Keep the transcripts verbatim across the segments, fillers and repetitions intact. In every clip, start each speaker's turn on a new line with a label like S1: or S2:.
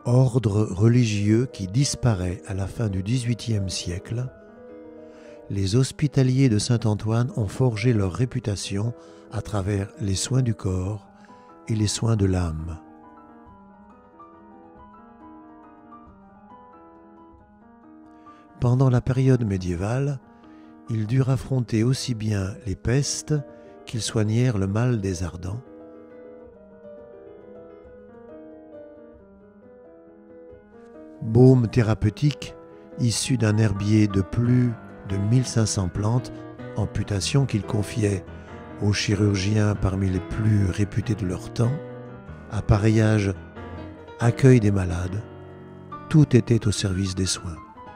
S1: Ordre religieux qui disparaît à la fin du dix-huitième siècle, les hospitaliers de Saint-Antoine ont forgé leur réputation à travers les soins du corps et les soins de l'âme. Pendant la période médiévale, ils durent affronter aussi bien les pestes qu'ils soignèrent le mal des ardents. Baume thérapeutique issu d'un herbier de plus de mille cinq cents plantes, amputation qu'ils confiaient aux chirurgiens parmi les plus réputés de leur temps, appareillage, accueil des malades, tout était au service des soins.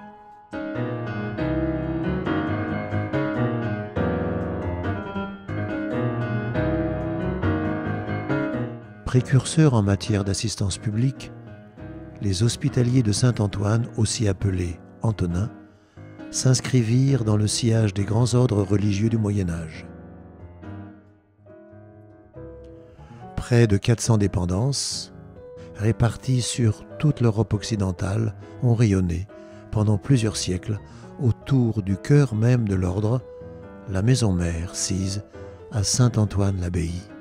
S1: Précurseurs en matière d'assistance publique, les hospitaliers de Saint-Antoine, aussi appelés Antonins, s'inscrivirent dans le sillage des grands ordres religieux du Moyen-Âge. Près de quatre cents dépendances, réparties sur toute l'Europe occidentale, ont rayonné pendant plusieurs siècles autour du cœur même de l'ordre, la maison mère sise à Saint-Antoine-l'Abbaye.